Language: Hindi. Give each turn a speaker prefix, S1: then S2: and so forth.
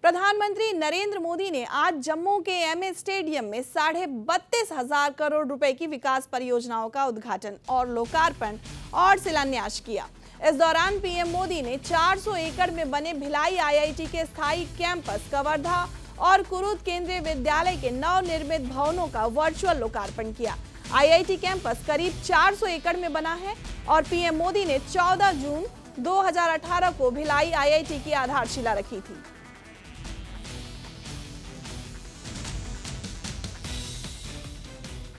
S1: प्रधानमंत्री नरेंद्र मोदी ने आज जम्मू के एमए स्टेडियम में 32,500 करोड़ रुपए की विकास परियोजनाओं का उद्घाटन और लोकार्पण और शिलान्यास किया। इस दौरान पीएम मोदी ने 400 एकड़ में बने भिलाई आईआईटी के स्थायी कैंपस, कवर्धा और कुरुद केंद्रीय विद्यालय के नवनिर्मित भवनों का वर्चुअल लोकार्पण किया। आईआईटी कैंपस करीब 400 एकड़ में बना है और पीएम मोदी ने 14 जून 2018 को भिलाई आईआईटी की आधारशिला रखी थी।